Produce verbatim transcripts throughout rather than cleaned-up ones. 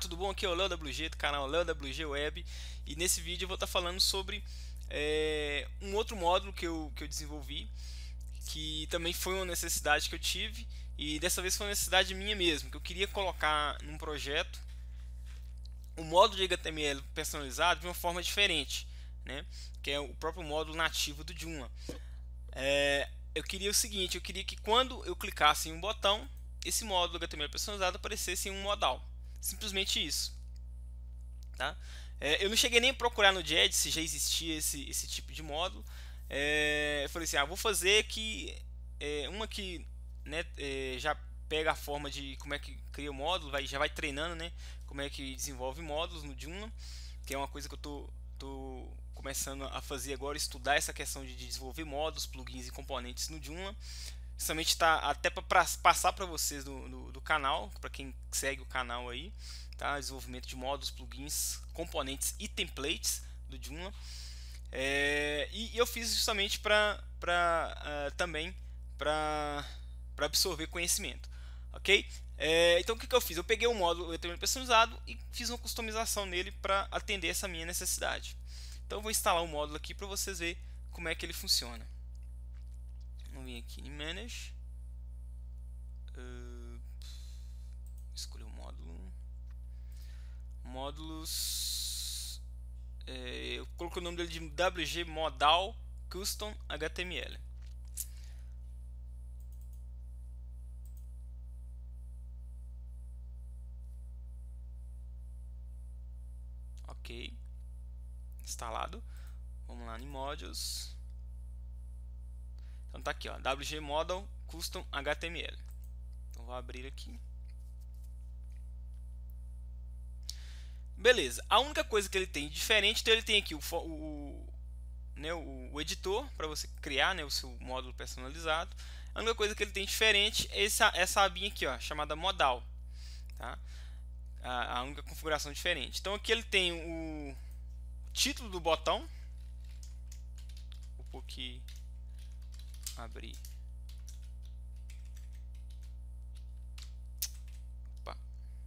tudo bom? Aqui é o Léo W G do canal Léo W G Web, e nesse vídeo eu vou estar falando sobre é, um outro módulo que eu, que eu desenvolvi, que também foi uma necessidade que eu tive, e dessa vez foi uma necessidade minha mesmo, que eu queria colocar num projeto um módulo de H T M L personalizado de uma forma diferente, né? Que é o próprio módulo nativo do Joomla. É, eu queria o seguinte, eu queria que quando eu clicasse em um botão, esse módulo H T M L personalizado aparecesse em um modal. Simplesmente isso. Tá? É, eu não cheguei nem a procurar no Gedge se já existia esse, esse tipo de módulo. É, eu falei assim, ah, vou fazer que é, uma que né, é, já pega a forma de como é que cria o módulo, vai, já vai treinando, né, como é que desenvolve módulos no Joomla, que é uma coisa que eu tô, tô começando a fazer agora, estudar essa questão de desenvolver módulos, plugins e componentes no Joomla. Justamente está até para passar para vocês do, do, do canal, para quem segue o canal aí, tá? Desenvolvimento de módulos, plugins, componentes e templates do Joomla. É, e, e eu fiz justamente para uh, também para absorver conhecimento, ok? É, então o que, que eu fiz? Eu peguei o módulo H T M L personalizado e fiz uma customização nele para atender essa minha necessidade. Então eu vou instalar o módulo aqui para vocês verem como é que ele funciona. Vamos vir aqui em Manage, uh, escolher o módulo, módulos, é, eu coloquei o nome dele de W G Modal Custom H T M L. Ok, instalado. Vamos lá em Modules. Então tá aqui, ó, W G Modal Custom H T M L. Então vou abrir aqui. Beleza. A única coisa que ele tem diferente, então ele tem aqui o, o, né, o, o editor para você criar, né, o seu módulo personalizado. A única coisa que ele tem diferente é essa, essa abinha aqui, ó, chamada Modal. Tá? A, a única configuração diferente. Então aqui ele tem o título do botão. Vou pôr aqui, abrir. Opa.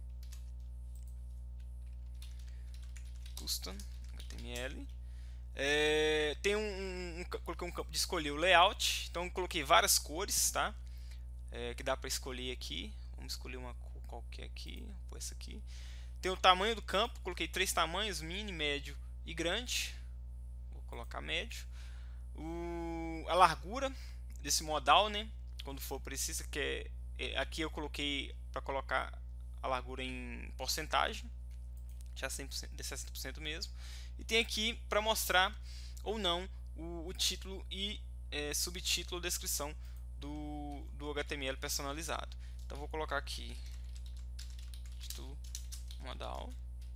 Custom H T M L. É, tem um, um, coloquei um campo de escolher o layout, então coloquei várias cores, tá? É, que dá para escolher aqui. Vamos escolher uma cor qualquer aqui, vou pôr essa aqui. Tem o tamanho do campo, coloquei três tamanhos: mini, médio e grande. Vou colocar médio. O, a largura desse modal, né? Quando for preciso, que é, é aqui eu coloquei para colocar a largura em porcentagem, já cem por cento, de sessenta por cento mesmo. E tem aqui para mostrar ou não o, o título e é, subtítulo ou descrição do, do H T M L personalizado. Então vou colocar aqui título modal,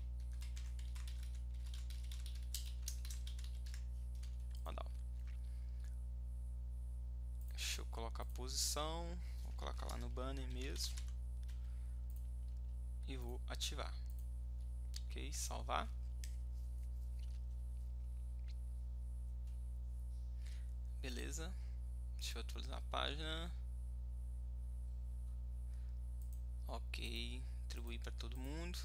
modal. Deixa eu colocar a posição, vou colocar lá no banner mesmo e vou ativar. Ok, salvar. Beleza, deixa eu atualizar a página. Ok, atribuir para todo mundo.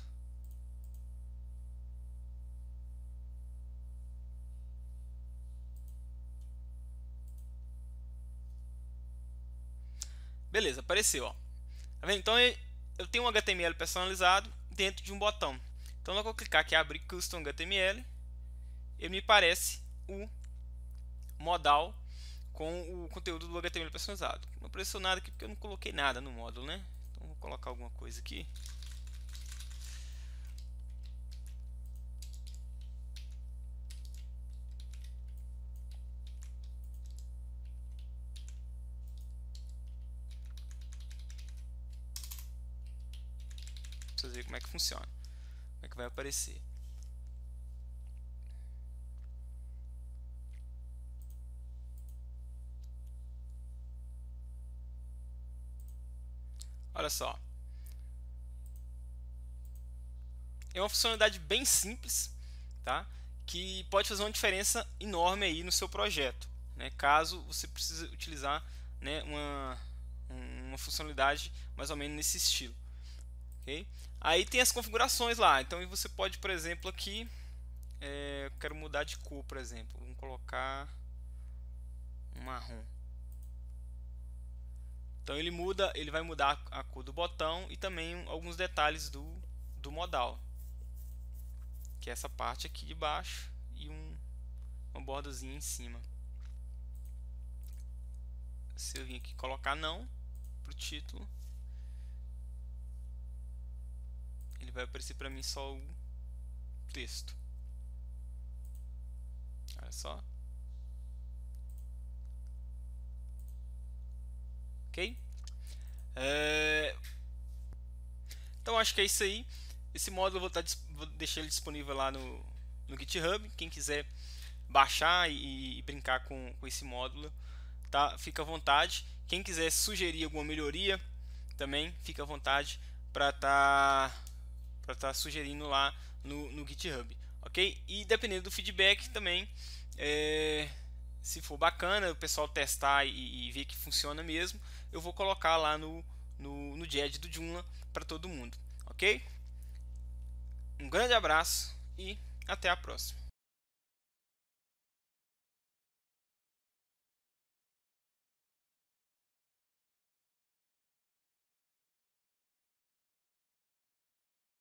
Beleza, apareceu, ó. Tá vendo? Então eu tenho um H T M L personalizado dentro de um botão. Então, na hora que eu clicar aqui, abrir Custom H T M L, ele me parece o modal com o conteúdo do H T M L personalizado. Não apareceu nada aqui porque eu não coloquei nada no módulo, né? Então vou colocar alguma coisa aqui. Pra vocês verem como é que funciona, como é que vai aparecer. Olha só, é uma funcionalidade bem simples, tá? Que pode fazer uma diferença enorme aí no seu projeto, né? Caso você precise utilizar, né, uma, uma funcionalidade mais ou menos nesse estilo, ok? Aí tem as configurações lá. Então você pode, por exemplo, aqui, é, eu quero mudar de cor, por exemplo. Vamos colocar um marrom. Então ele muda, ele vai mudar a cor do botão e também alguns detalhes do, do modal, que é essa parte aqui de baixo e um, uma bordazinha em cima. Se eu vir aqui colocar não para o título, ele vai aparecer para mim só o texto. Olha só. Ok? É... Então acho que é isso aí. Esse módulo eu vou, tá, vou deixar ele disponível lá no, no GitHub. Quem quiser baixar e, e brincar com, com esse módulo, tá? Fica à vontade. Quem quiser sugerir alguma melhoria, também fica à vontade para estar tá, para tá sugerindo lá no, no GitHub, ok? E dependendo do feedback também, é, se for bacana o pessoal testar e, e ver que funciona mesmo, eu vou colocar lá no, no, no J E D do Joomla para todo mundo, ok? Um grande abraço e até a próxima.